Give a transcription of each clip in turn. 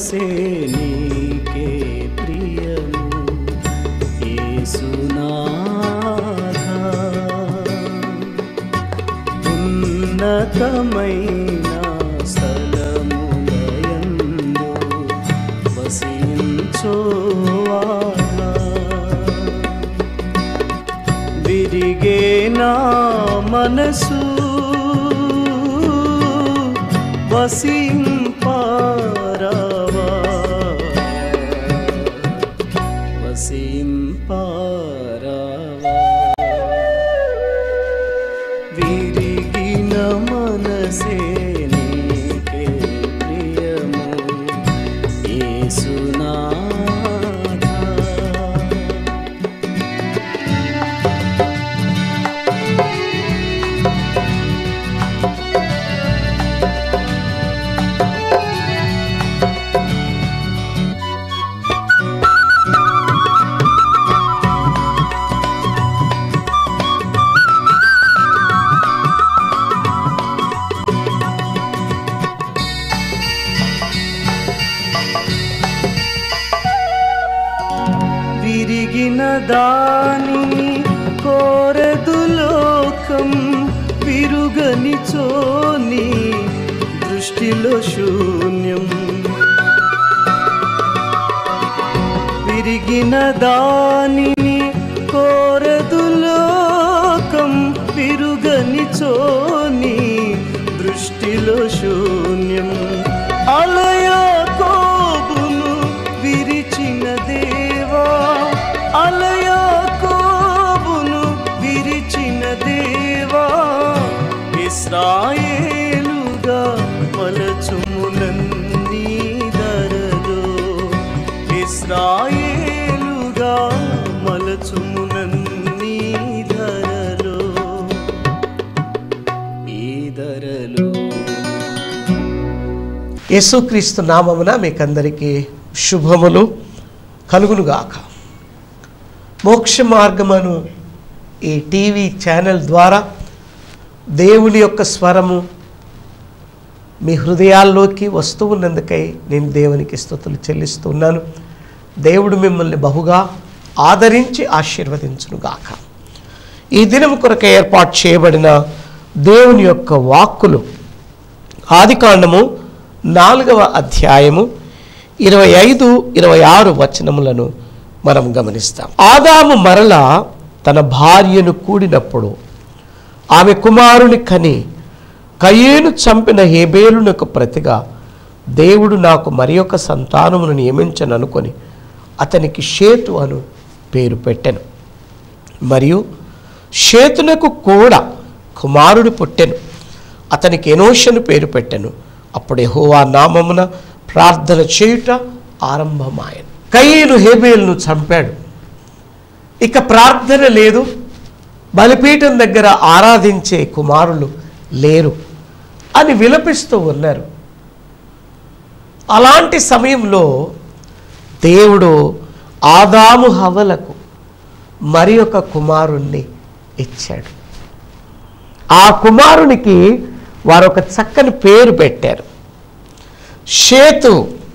మనసే నీకే ప్రియము యేసునాథా ఉన్నతమైన స్థలములయందు వసించువాడా విరిగే నా మనసు వసింపారావా వసింపారావా విరిగిన మనసే నీకే ప్రియము యేసునాథా విరిగిన దానిని కోరదు లోకం విరుగని చోని దృష్టిలో శూన్యం విరిగిన దానిని కోరదు లోకం విరుగని చోని దృష్టిలో శూన్యం అలయాకోబును విరిచిన దేవా అలయాకోబును విరిచిన దేవా ఇశ్రాయేలుగా మలచుము నన్నీ ధరలో ఇశ్రాయేలుగా మలచుము నన్నీ ధరలో ఈ ధరలో. యేసుక్రీస్తు నామమున మీకందరికీ శుభములు కలుగునుగాక. మోక్ష మార్గమును ఈ టీవీ ఛానల్ ద్వారా దేవుని యొక్క స్వరము మీ హృదయాల్లోకి వస్తూ ఉన్నందుకై నేను దేవునికి స్తుతులు చెల్లిస్తున్నాను. దేవుడు మిమ్మల్ని బహుగా ఆదరించి ఆశీర్వదించునుగాక. ఈ దినం కొరకు ఏర్పాటు చేయబడిన దేవుని యొక్క వాక్కులు ఆదికాండము 4వ అధ్యాయము 25-26 వచనములను మనం గమనిస్తాం. ఆదాము మరల తన భార్యను కూడినప్పుడు ఆమె కుమారుని కని కయీను చంపిన హేబేలునకు ప్రతిగా దేవుడు నాకు మరి ఒక సంతానమును నియమించననుకొని అతనికి షేతు అను పేరు పెట్టెను. మరియు షేతునకు కూడా కుమారుడు పుట్టెను. అతనికి ఎనోషను పేరు పెట్టెను. అప్పుడు యెహోవా నామమున ప్రార్థన చేయుట ఆరంభమాయెను. కయీను హేబేలును చంపాడు. ఇక ప్రార్థన లేదు, బలిపీఠం దగ్గర ఆరాధించే కుమారులు లేరు అని విలపిస్తూ ఉన్నారు. అలాంటి సమయంలో దేవుడు ఆదాము హవ్వలకు మరి ఒక కుమారుణ్ణి ఇచ్చాడు. ఆ కుమారునికి వారు ఒక చక్కని పేరు పెట్టారు. షేతు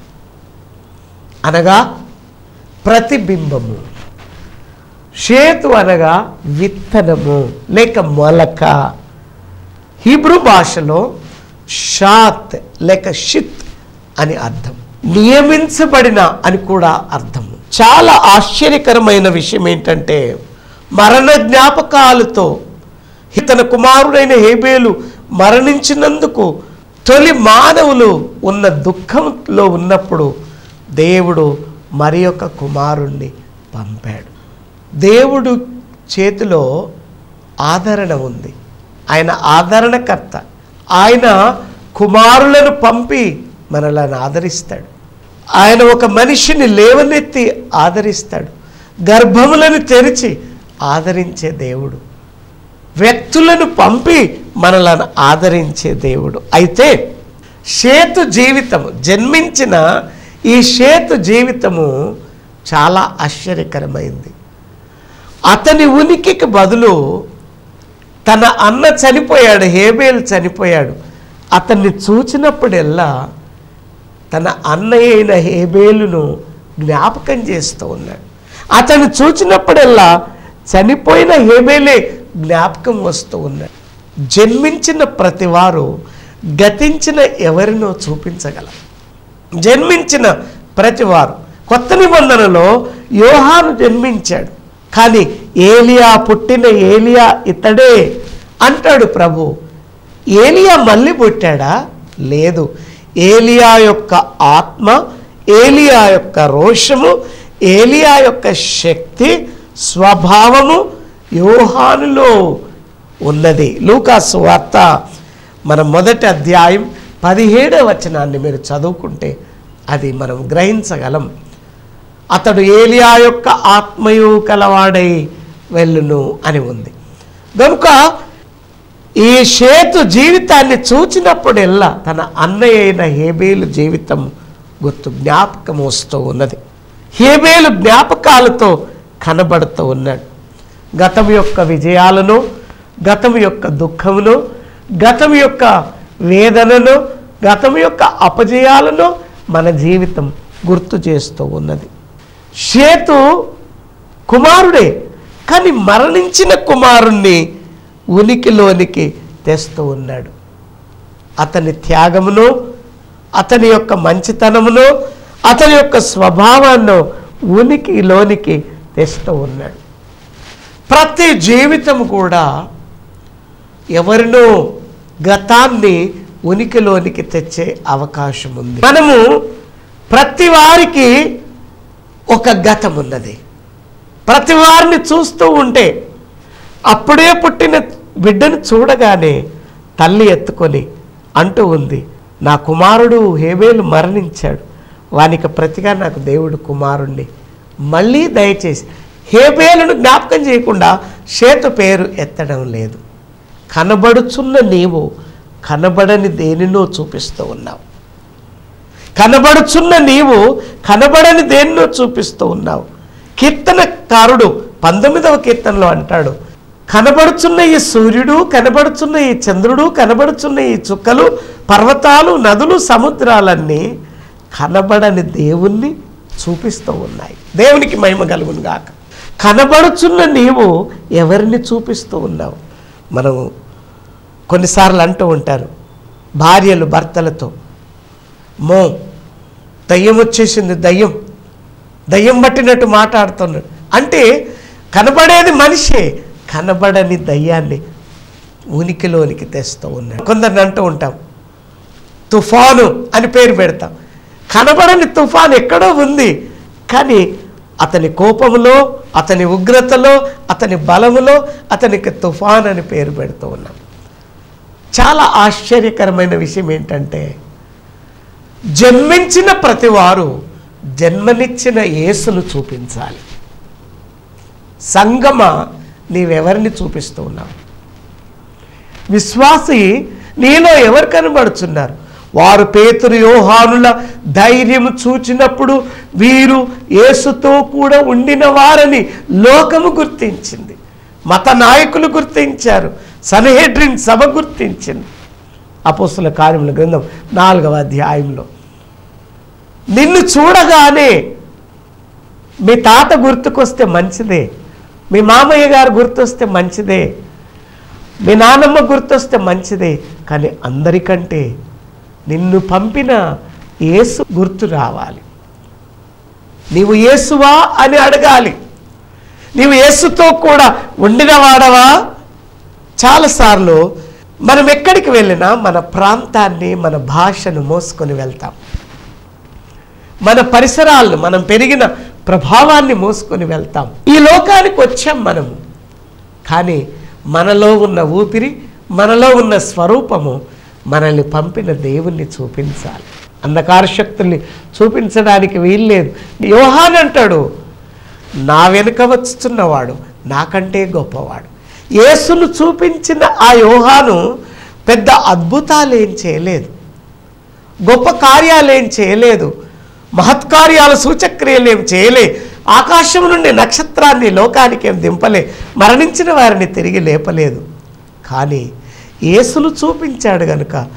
అనగా ప్రతిబింబము, షేతు అనగా విత్తనము లేక మొలక. హీబ్రూ భాషలో షాత్ లేక షిత్ అని అర్థం, నియమించబడిన అని కూడా అర్థము. చాలా ఆశ్చర్యకరమైన విషయం ఏంటంటే మరణ జ్ఞాపకాలతో తన కుమారుడైన హేబేలు మరణించినందుకు తొలి మానవులు ఉన్న దుఃఖంలో ఉన్నప్పుడు దేవుడు మరి ఒక కుమారుణ్ణి పంపాడు. దేవుడు చేతిలో ఆదరణ ఉంది. ఆయన ఆదరణకర్త. ఆయన కుమారులను పంపి మనలను ఆదరిస్తాడు. ఆయన ఒక మనిషిని లేవనెత్తి ఆదరిస్తాడు. గర్భములను తెరిచి ఆదరించే దేవుడు, వ్యక్తులను పంపి మనలను ఆదరించే దేవుడు. అయితే షేతు జీవితము, జన్మించిన ఈ షేతు జీవితము చాలా ఆశ్చర్యకరమైంది. అతని ఉనికికి బదులు తన అన్న చనిపోయాడు, హేబేలు చనిపోయాడు. అతన్ని చూచినప్పుడెల్లా తన అన్నయ్య అయిన హేబేలును జ్ఞాపకం చేస్తూ ఉన్నాడు. అతను చూచినప్పుడల్లా చనిపోయిన హేబేలే జ్ఞాపకం వస్తూ ఉన్నాడు. జన్మించిన ప్రతివారు గతించిన ఎవరినో చూపించగలరు. జన్మించిన ప్రతివారు, కొత్త నిబంధనలో యోహాను జన్మించాడు, కానీ ఏలియా పుట్టిన ఏలియా ఇతడే అంటాడు ప్రభు. ఏలియా మళ్ళీ పుట్టాడా? లేదు. ఏలియా యొక్క ఆత్మ, ఏలియా యొక్క రోషము, ఏలియా యొక్క శక్తి, స్వభావము యోహానులో ఉన్నది. లూకాసు వార్త మన మొదటి అధ్యాయం 17వ వచనాన్ని మీరు చదువుకుంటే అది మనం గ్రహించగలం. అతడు ఏలియా యొక్క ఆత్మయు కలవాడై వెళ్ళును అని ఉంది. కనుక ఈ షేతు జీవితాన్ని చూచినప్పుడెల్లా తన అన్నయ్య అయిన హేబేలు జీవితం గుర్తు జ్ఞాపకం వస్తూ ఉన్నది. హేబేలు జ్ఞాపకాలతో కనబడుతూ ఉన్నాడు. గతం యొక్క విజయాలను, గతం యొక్క దుఃఖమును, గతం యొక్క వేదనను, గతం యొక్క అపజయాలను మన జీవితం గుర్తు చేస్తూ ఉన్నది. షేతు కుమారుడే, కానీ మరణించిన కుమారుణ్ణి ఉనికిలోనికి తెస్తూ ఉన్నాడు. అతని త్యాగమును, అతని యొక్క మంచితనమును, అతని యొక్క స్వభావాన్ని ఉనికిలోనికి తెస్తూ ఉన్నాడు. ప్రతి జీవితం కూడా ఎవరినో గతాన్ని ఉనికిలోనికి తెచ్చే అవకాశం ఉంది. మనము ప్రతి వారికి ఒక గతం ఉన్నది. ప్రతి వారిని చూస్తూ ఉంటే అప్పుడే పుట్టిన బిడ్డను చూడగానే తల్లి ఎత్తుకొని అంటూ ఉంది, నా కుమారుడు హేబేలు మరణించాడు, వానికి ప్రతిగా నాకు దేవుడు కుమారుణ్ణి మళ్ళీ దయచేసి. హేబేలును జ్ఞాపకం చేయకుండా షేతు పేరు ఎత్తడం లేదు. కనబడుచున్న నీవు కనబడని దేనినో చూపిస్తూ ఉన్నావు. కనబడుచున్న నీవు కనబడని దేనినో చూపిస్తూ ఉన్నావు. కీర్తనకారుడు 19వ కీర్తనలో అంటాడు, కనబడుచున్న ఈ సూర్యుడు, కనబడుచున్న ఈ చంద్రుడు, కనబడుచున్న ఈ చుక్కలు, పర్వతాలు, నదులు, సముద్రాలన్నీ కనబడని దేవుణ్ణి చూపిస్తూ ఉన్నాయి. దేవునికి మహిమ కలుగును గాక. కనబడుచున్న నీవు ఎవరిని చూపిస్తూ ఉన్నావు? మనం కొన్నిసార్లు అంటూ ఉంటారు భార్యలు భర్తలతో, దయ్యం వచ్చేసింది, దయ్యం పట్టినట్టు మాట్లాడుతున్నాడు అంటే కనబడేది మనిషే, కనబడని దయ్యాన్ని ఉనికిలోనికి తెస్తూ ఉన్నాడు. కొందరిని అంటూ ఉంటాం తుఫాను అని పేరు పెడతాం. కనబడని తుఫాను ఎక్కడో ఉంది, కానీ అతని కోపములో, అతని ఉగ్రతలో, అతని బలములో అతనికి తుఫాన్ అని పేరు పెడుతూ ఉన్నాం. చాలా ఆశ్చర్యకరమైన విషయం ఏంటంటే, జన్మించిన ప్రతివారు జన్మనిచ్చిన యేసును చూపించాలి. సంగమ, నీవెవరిని చూపిస్తూ ఉన్నావు? విశ్వాసి, నీలో ఎవరు కనబడుచున్నారు? వారు పేతురు యోహానుల ధైర్యం చూచినప్పుడు వీరు యేసుతో కూడా ఉండిన వారని లోకము గుర్తించింది, మత నాయకులు గుర్తించారు, సన్హెడ్రిన్ సభ గుర్తించింది. అపోస్తల కార్యముల గ్రంథం 4వ అధ్యాయంలో నిన్ను చూడగానే మీ తాత గుర్తుకొస్తే మంచిదే, మీ మామయ్య గారు గుర్తొస్తే మంచిదే, మీ నాన్నమ్మ గుర్తొస్తే మంచిదే, కానీ అందరికంటే నిన్ను పంపిన యేసు గుర్తు రావాలి. నీవు యేసువా అని అడగాలి. నీవు యేసుతో కూడా ఉండిన వాడవా? చాలాసార్లు మనం ఎక్కడికి వెళ్ళినా మన ప్రాంతాన్ని, మన భాషను మోసుకొని వెళ్తాం. మన పరిసరాలను, మనం పెరిగిన ప్రభావాన్ని మోసుకొని వెళ్తాం. ఈ లోకానికి వచ్చాం మనము, కానీ మనలో ఉన్న ఊపిరి, మనలో ఉన్న స్వరూపము మనల్ని పంపిన దేవుణ్ణి చూపించాలి. అంధకార శక్తుల్ని చూపించడానికి వీల్లేదు. యోహాను అంటాడు, నా వెనుక వచ్చుతున్నవాడు నాకంటే గొప్పవాడు. యేసును చూపించిన ఆ యోహాను పెద్ద అద్భుతాలు ఏం చేయలేదు, గొప్ప కార్యాలు ఏం చేయలేదు, మహత్కార్యాలు, సూచక్రియలు ఏం చేయలే, ఆకాశం నుండి నక్షత్రాన్ని లోకానికి ఏం దింపలే, మరణించిన వారిని తిరిగి లేపలేదు. కానీ యేసును చూపించాడు గనుక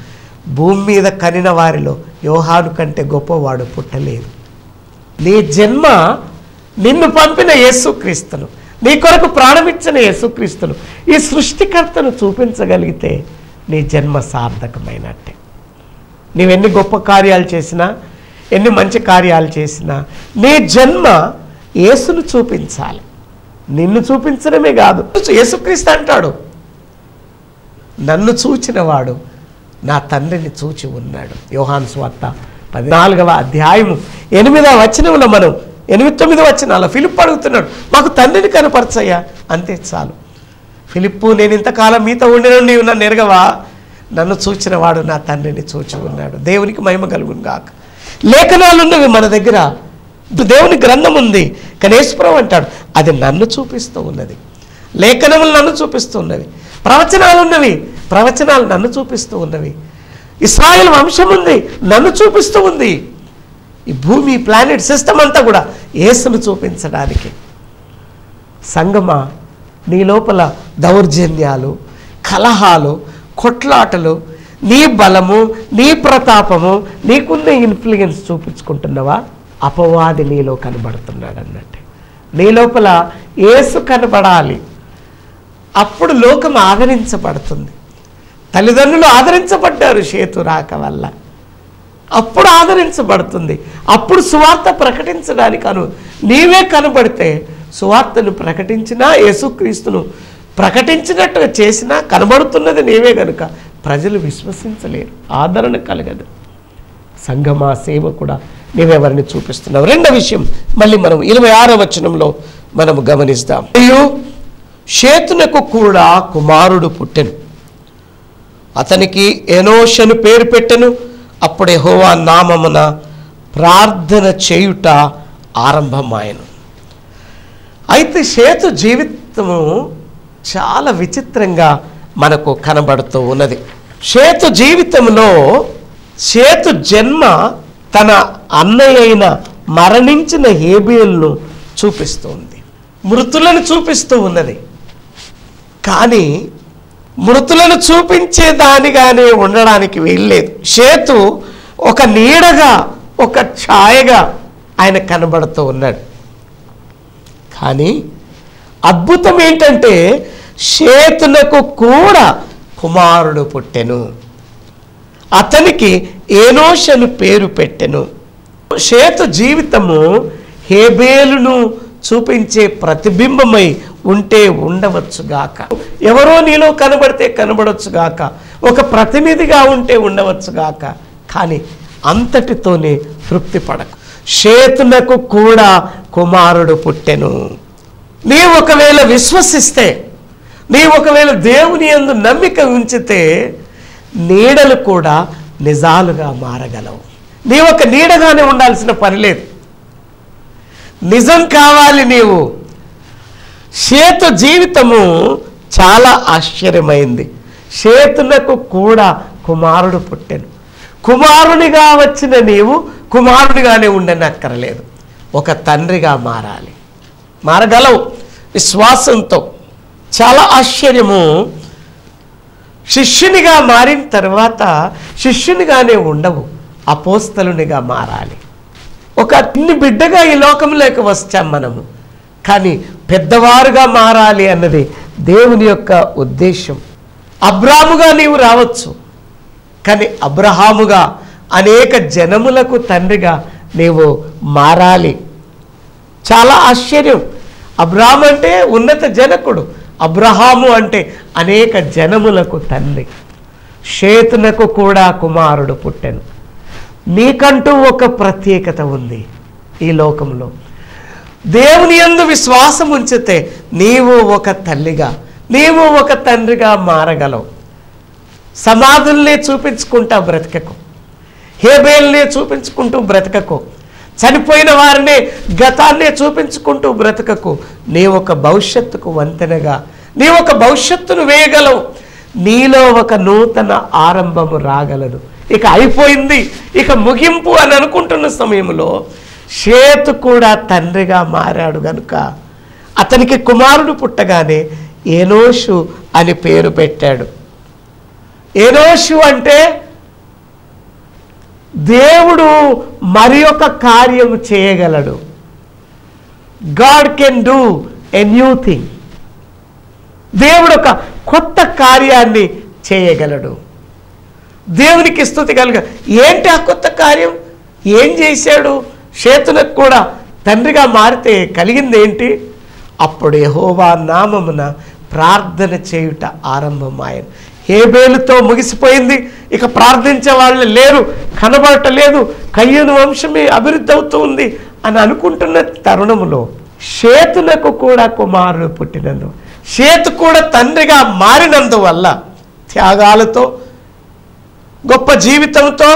భూమి మీద కనిన వారిలో యోహాను కంటే గొప్పవాడు పుట్టలేదు. నీ జన్మ నిన్ను పంపిన యేసుక్రీస్తును, నీ కొరకు ప్రాణమిచ్చిన యేసుక్రీస్తును, ఈ సృష్టికర్తను చూపించగలిగితే నీ జన్మ సార్థకమైనట్టే. నీవెన్ని గొప్ప కార్యాలు చేసినా, ఎన్ని మంచి కార్యాలు చేసినా నీ జన్మ యేసును చూపించాలి. నిన్ను చూపించడమే కాదు, యేసుక్రీస్తు అంటాడు, నన్ను చూచినవాడు నా తండ్రిని చూచి ఉన్నాడు. యోహాను సువార్త 14వ అధ్యాయము 8వ వచనంలో మనం 8-9 వచనాలు ఫిలిప్పు అడుగుతున్నాడు, మాకు తండ్రిని కనపరచయ్యా, అంతే చాలు. ఫిలిప్పు, నేను ఇంతకాలం మీతో ఉండిన నీవు నన్ను ఎరగవా? నన్ను చూచిన వాడు నా తండ్రిని చూచి ఉన్నాడు. దేవునికి మహిమ కలుగును గాక. లేఖనాలు ఉన్నవి మన దగ్గర, దేవుని గ్రంథం ఉంది. కానీ యేసుప్రభువు అంటాడు, అది నన్ను చూపిస్తూ ఉన్నది. లేఖనములు నన్ను చూపిస్తూ ఉన్నవి, ప్రవచనాలు ఉన్నవి, ప్రవచనాలు నన్ను చూపిస్తూ ఉన్నవి. ఇశ్రాయేలు వంశం ఉంది, నన్ను చూపిస్తూ ఉంది. ఈ భూమి ప్లానెట్ సిస్టమ్ అంతా కూడా యేసును చూపించడానికి. సంగమా, నీ లోపల దౌర్జన్యాలు, కలహాలు, కొట్లాటలు, నీ బలము, నీ ప్రతాపము, నీకున్న ఇన్ఫ్లుయెన్స్ చూపించుకుంటున్నావా? అపవాది నీలో కనబడుతున్నాడు అన్నట్టు. నీ లోపల యేసు కనబడాలి. అప్పుడు లోకం ఆదరించబడుతుంది. తల్లిదండ్రులు ఆదరించబడ్డారు షేతు రాక వల్ల, అప్పుడు ఆదరించబడుతుంది. అప్పుడు సువార్త ప్రకటించడానికి నీవే కనబడితే సువార్తను ప్రకటించినా, యేసుక్రీస్తును ప్రకటించినట్టుగా చేసినా కనబడుతున్నది నీవే కనుక ప్రజలు విశ్వసించలేరు, ఆదరణ కలగదు. సంఘమా, సేవ కూడా నీవెవరిని చూపిస్తున్నావు? రెండో విషయం మళ్ళీ మనం 26వ వచనంలో మనము గమనిస్తాం. మరియు షేతునకు కూడా కుమారుడు పుట్టెను, అతనికి ఎనోషను పేరు పెట్టెను. అప్పుడు యెహోవా నామమున ప్రార్థన చేయుట ఆరంభమాయెను. అయితే షేతు జీవితము చాలా విచిత్రంగా మనకు కనబడుతూ ఉన్నది. షేతు జీవితంలో షేతు జన్మ తన అన్నయ్య అయిన మరణించిన హేబేలును చూపిస్తుంది, మృతులను చూపిస్తూ ఉన్నది. కానీ మృతులను చూపించే దానిగానే ఉండడానికి వీల్లేదు. షేతు ఒక నీడగా, ఒక ఛాయగా ఆయన కనబడుతూ ఉన్నాడు. కానీ అద్భుతం ఏంటంటే షేతునకు కూడా కుమారుడు పుట్టెను, అతనికి ఏనోషను పేరు పెట్టెను. షేతు జీవితము హేబేలును చూపించే ప్రతిబింబమై ఉంటే ఉండవచ్చుగాక, ఎవరో నీలో కనబడితే కనబడొచ్చుగాక, ఒక ప్రతినిధిగా ఉంటే ఉండవచ్చుగాక, కానీ అంతటితోనే తృప్తి పడకు. షేతునకు కూడా కుమారుడు పుట్టెను. నీవు ఒకవేళ విశ్వసిస్తే, నీవు ఒకవేళ దేవుని యందు నమ్మిక ఉంచితే నీడలు కూడా నిజాలుగా మారగలవు. నీవు ఒక నీడగానే ఉండాల్సిన పని లేదు, నిజం కావాలి నీవు. షేతు జీవితము చాలా ఆశ్చర్యమైంది. షేతునకు కూడా కుమారుడు పుట్టెను. కుమారునిగా వచ్చిన నీవు కుమారునిగానే ఉండనక్కర్లేదు, ఒక తండ్రిగా మారాలి, మారగలవు విశ్వాసంతో. చాలా ఆశ్చర్యము, శిష్యునిగా మారిన తర్వాత శిష్యునిగానే ఉండవు, అపోస్తలునిగా మారాలి. ఒక చిన్ని బిడ్డగా ఈ లోకంలోకి వచ్చాం మనము, కానీ పెద్దవారుగా మారాలి అన్నది దేవుని యొక్క ఉద్దేశం. అబ్రాముగా నీవు రావచ్చు, కానీ అబ్రహాముగా అనేక జనములకు తండ్రిగా నీవు మారాలి. చాలా ఆశ్చర్యం. అబ్రాహాము అంటే ఉన్నత జనకుడు, అబ్రహాము అంటే అనేక జనములకు తండ్రి. షేతునకు కూడా కుమారుడు పుట్టెను. నీకంటూ ఒక ప్రత్యేకత ఉంది ఈ లోకంలో. దేవుని యందు విశ్వాసం ఉంచితే నీవు ఒక తల్లిగా, నీవు ఒక తండ్రిగా మారగలవు. సమాధుల్ని చూపించుకుంటా బ్రతకకు, హేబేల్ని చూపించుకుంటూ బ్రతకకు, చనిపోయిన వారిని గతాన్నే చూపించుకుంటూ బ్రతకకు. నీ ఒక భవిష్యత్తుకు వంతెనగా నీ ఒక భవిష్యత్తును వేయగలవు. నీలో ఒక నూతన ఆరంభము రాగలదు. ఇక అయిపోయింది, ఇక ముగింపు అని అనుకుంటున్న సమయంలో షేతు కూడా తండ్రిగా మారాడు గనుక అతనికి కుమారుడు పుట్టగానే ఏనోషు అని పేరు పెట్టాడు. ఏనోషు అంటే దేవుడు మరి ఒక కార్యం చేయగలడు. God can do a new thing. దేవుడు ఒక కొత్త కార్యాన్ని చేయగలడు. దేవునికి స్తుతి కలుగ. ఏంటి ఆ కొత్త కార్యం? ఏం చేశాడు? షేతునకు కూడా తండ్రిగా మారితే కలిగింది ఏంటి? అప్పుడు యెహోవా నామమున ప్రార్థన చేయుట ఆరంభమాయను. హేబేలుతో ముగిసిపోయింది. ఇక ప్రార్థించే వాళ్ళు లేరు, కనబడటలేదు, కయ్యను వంశమే అభివృద్ధి అవుతూ ఉంది అని అనుకుంటున్న తరుణములో షేతునకు కూడా కుమారుడు పుట్టినందు, షేతు కూడా తండ్రిగా మారినందువల్ల, త్యాగాలతో, గొప్ప జీవితంతో,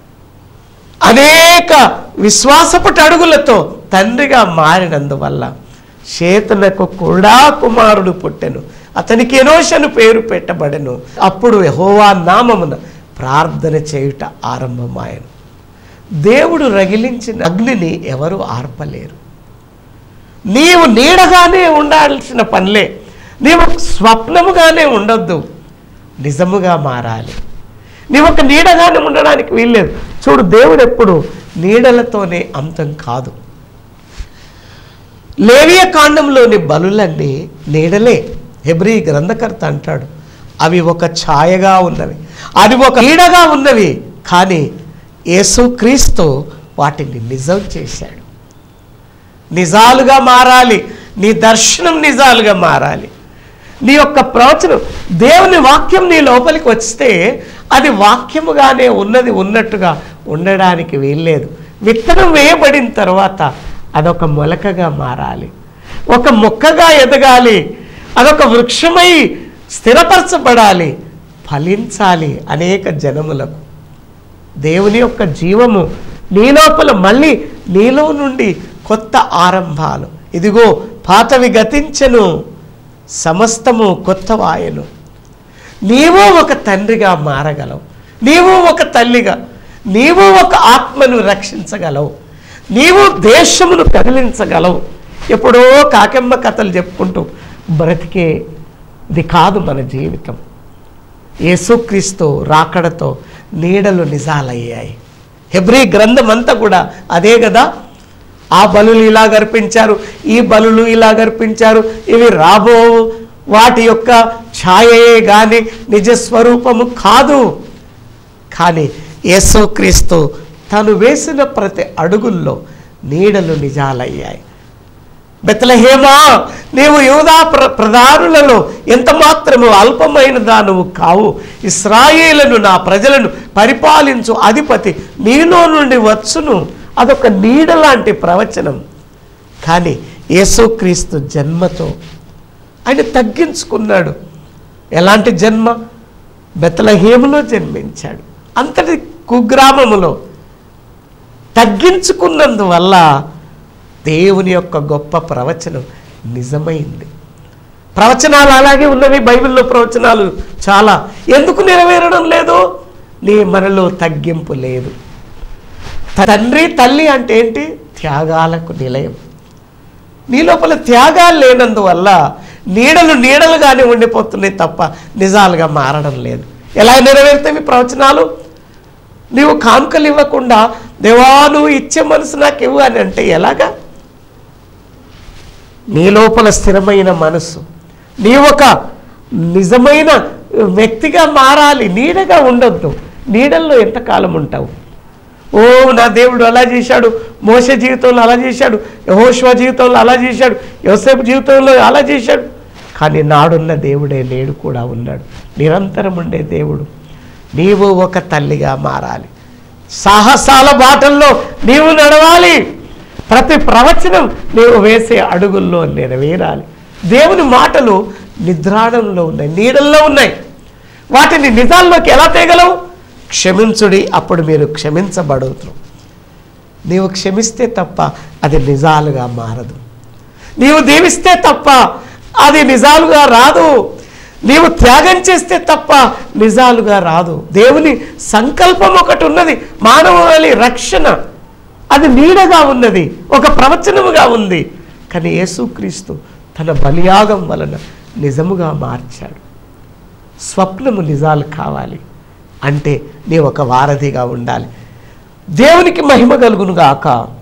అనేక విశ్వాసపటి అడుగులతో తండ్రిగా మారినందువల్ల షేతునకు కూడా కుమారుడు పుట్టెను. అతనికి ఎనోషను పేరు పెట్టబడెను. అప్పుడు యెహోవా నామమున ప్రార్థన చేయుట ఆరంభమాయను. దేవుడు రగిలించిన అగ్నిని ఎవరు ఆర్పలేరు. నీవు నీడగానే ఉండాల్సిన పనిలే. నీవు స్వప్నముగానే ఉండొద్దు, నిజముగా మారాలి. నీవు ఒక నీడగానే ఉండడానికి వీల్లేదు. చూడు, దేవుడు ఎప్పుడు నీడలతోనే అంతం కాదు. లేవియ కాండంలోని బలులన్నీ నీడలే. హెబ్రీ గ్రంథకర్త అంటాడు, అవి ఒక ఛాయగా ఉన్నవి, అవి ఒక నీడగా ఉన్నవి. కానీ యేసుక్రీస్తు వాటిని నిజం చేశాడు. నిజాలుగా మారాలి. నీ దర్శనం నిజాలుగా మారాలి. నీ యొక్క ప్రవచనం, దేవుని వాక్యం నీ లోపలికి వస్తే అది వాక్యముగానే ఉన్నది ఉన్నట్టుగా ఉండడానికి వీల్లేదు. విత్తనం వేయబడిన తర్వాత అదొక మొలకగా మారాలి, ఒక మొక్కగా ఎదగాలి, అదొక వృక్షమై స్థిరపరచబడాలి, ఫలించాలి అనేక జనములకు. దేవుని యొక్క జీవము నీ లోపల మళ్ళీ నీలో నుండి కొత్త ఆరంభాలు. ఇదిగో పాతవి గతించెను, సమస్తము కొత్తవాయను. నీవు ఒక తండ్రిగా మారగలవు, నీవు ఒక తల్లిగా, నీవు ఒక ఆత్మను రక్షించగలవు, నీవు దేశమును కదిలించగలవు. ఎప్పుడో కాకెమ్మ కథలు చెప్పుకుంటూ బ్రతికేది కాదు మన జీవితం. యేసుక్రీస్తు రాకడతో నీడలు నిజాలయ్యాయి. హెబ్రీ గ్రంథం అంతా కూడా అదే కదా. ఆ బలులు ఇలా గర్పించారు, ఈ బలులు ఇలా గర్పించారు, ఇవి రాబో వాటి యొక్క ఛాయయే కానీ నిజస్వరూపము కాదు. కానీ యేసుక్రీస్తు తను వేసిన ప్రతి అడుగుల్లో నీడలు నిజాలయ్యాయి. బెత్లెహేమా, నీవు యూదా ప్రధానులలో ఎంత మాత్రము అల్పమైన దానవు కావు. ఇశ్రాయేలును, నా ప్రజలను పరిపాలించు అధిపతి నీలో నుండి వచ్చును. అదొక నీడ లాంటి ప్రవచనం. కానీ యేసుక్రీస్తు జన్మతో ఆయన తగ్గించుకున్నాడు. ఎలాంటి జన్మ? బెత్లెహేములో జన్మించాడు. అంతటి కుగ్రామములో తగ్గించుకున్నందువల్ల దేవుని యొక్క గొప్ప ప్రవచనం నిజమైంది. ప్రవచనాలు అలాగే ఉన్నవి. బైబిల్లో ప్రవచనాలు చాలా. ఎందుకు నెరవేరడం లేదు? మనలో తగ్గింపు లేదు. తండ్రి తల్లి అంటే ఏంటి? త్యాగాలకు నిలయం. నీ లోపల త్యాగాలు లేనందువల్ల నీడలు నీడలుగానే ఉండిపోతున్నాయి తప్ప నిజాలుగా మారడం లేదు. ఎలా నెరవేరుతాయి ప్రవచనాలు? నీవు కానుకలు ఇవ్వకుండా, దేవా నువ్వు ఇచ్చే మనసు నాకు ఇవ్వు అని అంటే ఎలాగా? నీ లోపల స్థిరమైన మనసు, నీ ఒక నిజమైన వ్యక్తిగా మారాలి. నీడగా ఉండొద్దు. నీడల్లో ఎంతకాలం ఉంటావు? ఓ నా దేవుడు అలా చేశాడు, మోషే జీవితంలో అలా చేశాడు, యెహోషువ జీవితంలో అలా చేశాడు, యోసేపు జీవితంలో అలా చేశాడు. కానీ నాడున్న దేవుడే నేడు కూడా ఉన్నాడు. నిరంతరం ఉండే దేవుడు. నీవు ఒక తల్లిగా మారాలి. సాహసాల బాటల్లో నీవు నడవాలి. ప్రతి ప్రవచనం నీవు వేసే అడుగుల్లో నెరవేరాలి. దేవుని మాటలు నిద్రాణంలో ఉన్నాయి, నీడల్లో ఉన్నాయి. వాటిని నిజాల్లోకి ఎలా తేగలవు? క్షమించుడి, అప్పుడు మీరు క్షమించబడుతురు. నీవు క్షమిస్తే తప్ప అది నిజాలుగా మారదు. నీవు దీవిస్తే తప్ప అది నిజాలుగా రాదు. నీవు త్యాగం చేస్తే తప్ప నిజాలుగా రాదు. దేవుని సంకల్పం ఒకటి ఉన్నది, మానవాళి రక్షణ. అది నీడగా ఉన్నది, ఒక ప్రవచనముగా ఉంది. కానీ యేసుక్రీస్తు తన బలియాగం వలన నిజముగా మార్చాడు. స్వప్నము నిజాలు కావాలి అంటే నీవు ఒక వారధిగా ఉండాలి. దేవునికి మహిమ కలుగును గాక.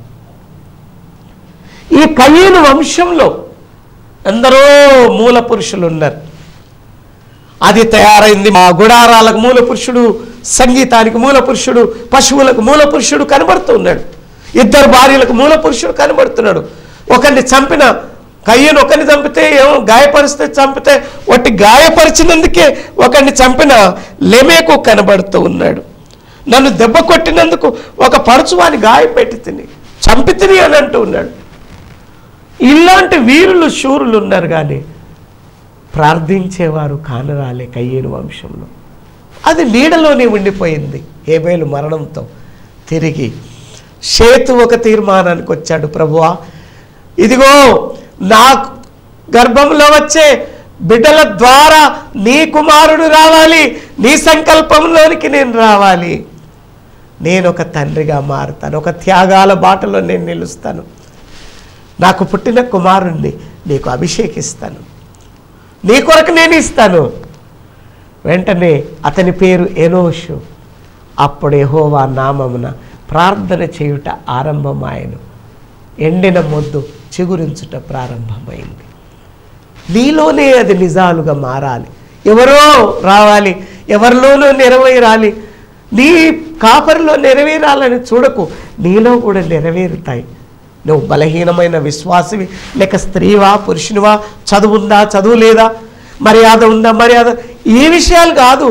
ఈ కయీను వంశంలో ఎందరో మూల పురుషులు ఉన్నారు. అది తయారైంది. మా గుడారాలకు మూల పురుషుడు, సంగీతానికి మూల పురుషుడు, పశువులకు మూల పురుషుడు కనబడుతూ ఉన్నాడు. 2 భార్యలకు మూల పురుషుడు కనబడుతున్నాడు. ఒకరిని చంపిన కయ్యను ఒకరిని చంపితే ఏమో గాయపరిస్తే చంపితే ఒట్టి గాయపరిచినందుకే ఒకరిని చంపిన లెమేకు కనబడుతూ ఉన్నాడు. నన్ను దెబ్బ కొట్టినందుకు ఒక పరుచువాని గాయపెట్టి తిని చంపి తిని అని అంటూ ఉన్నాడు. ఇలాంటి వీరులు శూరులు ఉన్నారు, కానీ ప్రార్థించేవారు కానరాలే కయ్యేను వంశంలో. అది నీడలోనే ఉండిపోయింది. హేబేలు మరణంతో తిరిగి షేతు ఒక తీర్మానానికి వచ్చాడు. ప్రభువా, ఇదిగో నా గర్భంలో వచ్చే బిడ్డల ద్వారా నీ కుమారుడు రావాలి, నీ సంకల్పంలోనికి నేను రావాలి, నేను ఒక తండ్రిగా మారుతాను, ఒక త్యాగాల బాటలో నేను నిలుస్తాను, నాకు పుట్టిన కుమారుణ్ణి నీకు అభిషేకిస్తాను, నీ కొరకు నేను ఇస్తాను. వెంటనే అతని పేరు ఎనోషు. అప్పుడు యెహోవా నామమున ప్రార్థన చేయుట ఆరంభమాయెను. ఎండిన మొద్దు చిగురించుట ప్రారంభమైంది. నీలోనే అది నిజాలుగా మారాలి. ఎవరో రావాలి, ఎవరిలోనూ నెరవేరాలి. నీ కాపరిలో నెరవేరాలని చూడకు, నీలో కూడా నెరవేరుతాయి. నువ్వు బలహీనమైన విశ్వాసివి, లేక స్త్రీవా పురుషునివా, చదువు ఉందా చదువు లేదా, మర్యాద ఉందా మర్యాద, ఈ విషయాలు కాదు.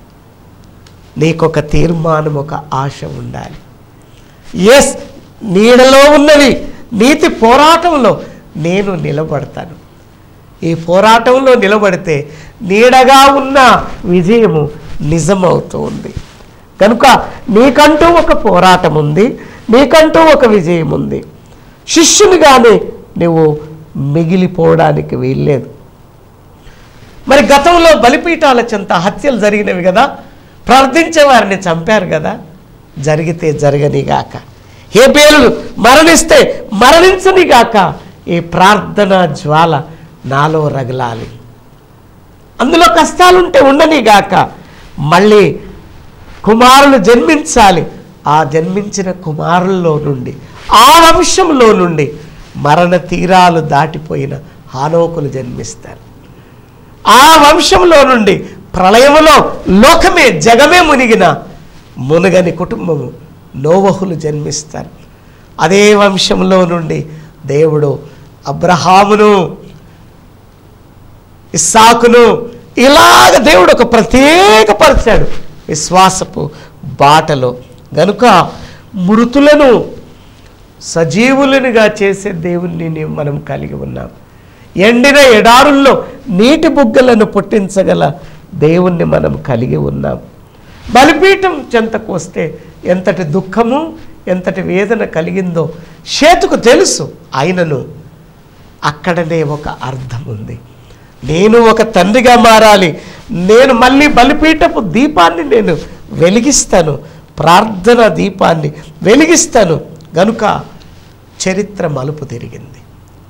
నీకొక తీర్మానం, ఒక ఆశ ఉండాలి. ఎస్, నీడలో ఉన్నవి నీతి పోరాటంలో నేను నిలబడతాను. ఈ పోరాటంలో నిలబడితే నీడగా ఉన్న విజయము నిజమవుతూ ఉంది. కనుక నీకంటూ ఒక పోరాటం ఉంది, నీకంటూ ఒక విజయం ఉంది. శిష్యునిగానే నువ్వు మిగిలిపోవడానికి వీల్లేదు. మరి గతంలో బలిపీఠాల చెంత హత్యలు జరిగినవి కదా, ప్రార్థించే వారిని చంపారు కదా, జరిగితే జరగనిగాక. హేబేలు మరణిస్తే మరణించనిగాక. ఈ ప్రార్థన జ్వాల నాలో రగలాలి. అందులో కష్టాలుంటే ఉండనిగాక. మళ్ళీ కుమారులు జన్మించాలి. ఆ జన్మించిన కుమారుల్లో నుండి, ఆ వంశంలో నుండి మరణ తీరాలు దాటిపోయిన హానోకులు జన్మిస్తారు. ఆ వంశంలో నుండి ప్రళయములో లోకమే జగమే మునగని కుటుంబము నోవహులు జన్మిస్తారు. అదే వంశంలో నుండి దేవుడు అబ్రహామును, ఇస్సాకును ఇలాగ దేవుడు ఒక ప్రత్యేకపరిచాడు విశ్వాసపు బాటలో. గనుక మృతులను సజీవులనుగా చేసే దేవుణ్ణి మనం కలిగి ఉన్నాం. ఎండిన ఎడారుల్లో నీటి బుగ్గలను పుట్టించగల దేవుణ్ణి మనం కలిగి ఉన్నాం. బలిపీఠం చెంతకు వస్తే ఎంతటి దుఃఖము, ఎంతటి వేదన కలిగిందో షేతుకు తెలుసు. ఆయనను అక్కడనే ఒక అర్థం ఉంది. నేను ఒక తండ్రిగా మారాలి, నేను మళ్ళీ బలిపీఠపు దీపాన్ని నేను వెలిగిస్తాను, ప్రార్థన దీపాన్ని వెలిగిస్తాను. గనుక చరిత్ర మలుపు తిరిగింది.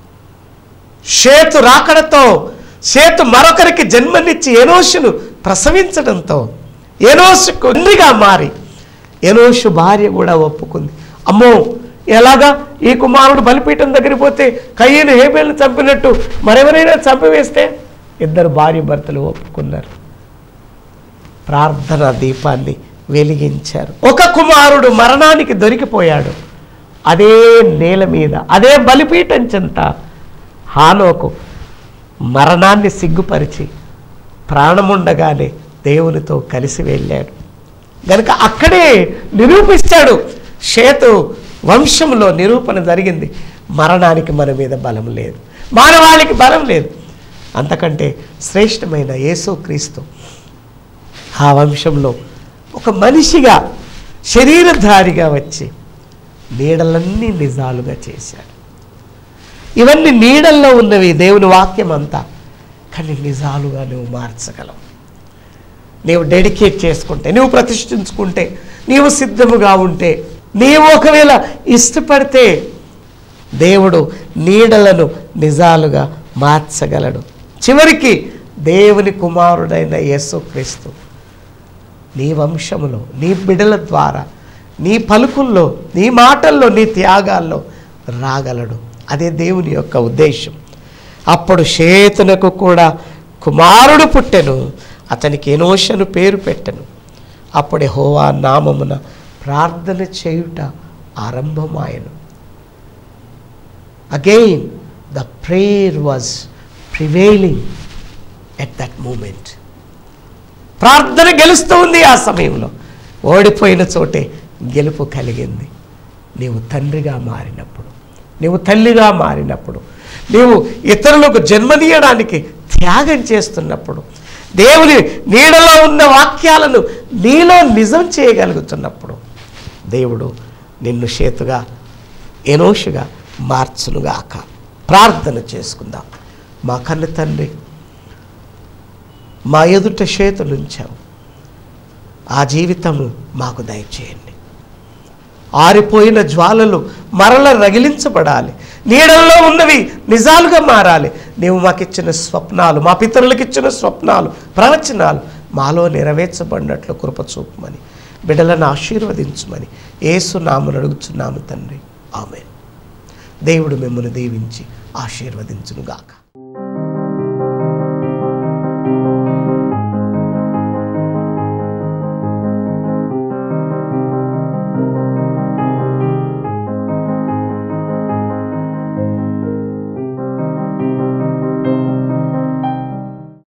షేతు రాకడతో, షేతు మరొకరికి జన్మనిచ్చి ఎనోషును ప్రసవించడంతో ఎనోషు తండ్రిగా మారి ఎనోషు భార్య కూడా ఒప్పుకుంది. అమ్మో, ఎలాగా ఈ కుమారుడు బలిపీఠం దగ్గరికి పోతే కయ్యను హేబేలును చంపినట్టు మరెవరైనా చంపివేస్తే? 2 భార్య భర్తలు ఒప్పుకున్నారు. ప్రార్థన దీపాన్ని వెలిగించారు. ఒక కుమారుడు మరణానికి దొరికిపోయాడు. అదే నేల మీద, అదే బలిపీఠం చెంత హానోకు మరణాన్ని సిగ్గుపరిచి ప్రాణముండగానే దేవునితో కలిసి వెళ్ళాడు. గనుక అక్కడే నిరూపిస్తాడు. షేతు వంశంలో నిరూపణ జరిగింది. మరణానికి మన మీద బలం లేదు, మానవాళికి బలం లేదు. అంతకంటే శ్రేష్టమైన యేసుక్రీస్తు ఆ వంశంలో ఒక మనిషిగా శరీరధారిగా వచ్చి నీడలన్నీ నిజాలుగా చేశాడు. ఇవన్నీ నీడల్లో ఉన్నవి, దేవుని వాక్యం అంతా. కానీ నిజాలుగా నువ్వు మార్చగలవు. నీవు డెడికేట్ చేసుకుంటే, నీవు ప్రతిష్ఠించుకుంటే, నీవు సిద్ధముగా ఉంటే, నీవు ఒకవేళ ఇష్టపడితే దేవుడు నీడలను నిజాలుగా మార్చగలడు. చివరికి దేవుని కుమారుడైన యేసుక్రీస్తు నీ వంశములో, నీ బిడ్డల ద్వారా నీ పలుకుల్లో, నీ మాటల్లో, నీ త్యాగాల్లో రాగలడు. అదే దేవుని యొక్క ఉద్దేశం. అప్పుడు షేతునకు కూడా కుమారుడు పుట్టెను, అతనికి ఎనోషను పేరు పెట్టెను. అప్పుడు యెహోవా నామమున ప్రార్థన చేయుట ఆరంభమాయెను. Again the prayer was prevailing at that moment. ప్రార్థన గెలుస్తూ ఉంది. ఆ సమయంలో ఓడిపోయిన చోటే గెలుపు కలిగింది. నీవు తండ్రిగా మారినప్పుడు, నీవు తల్లిగా మారినప్పుడు, నీవు ఇతరులకు జన్మనీయడానికి త్యాగం చేస్తున్నప్పుడు, దేవుని నీడలో ఉన్న వాక్యాలను నీలో నిజం చేయగలుగుతున్నప్పుడు దేవుడు నిన్ను షేతుగా, ఎనోషుగా మార్చునుగాక. ప్రార్థన చేసుకుందాం. మా కన్న తండ్రి, మా ఎదుట షేతులుంచావు. ఆ జీవితము మాకు దయచేయండి. ఆరిపోయిన జ్వాలలు మరల రగిలించబడాలి. నీడల్లో ఉన్నవి నిజాలుగా మారాలి. నీవు మాకిచ్చిన స్వప్నాలు, మా పితరులకు ఇచ్చిన స్వప్నాలు, ప్రవచనాలు మాలో నెరవేర్చబడినట్లు కృప చూపమని, బిడ్డలను ఆశీర్వదించమని యేసు నామమున అడుగుచున్నాము తండ్రి. ఆమేన్. దేవుడు మిమ్మల్ని దీవించి ఆశీర్వదించునుగాక.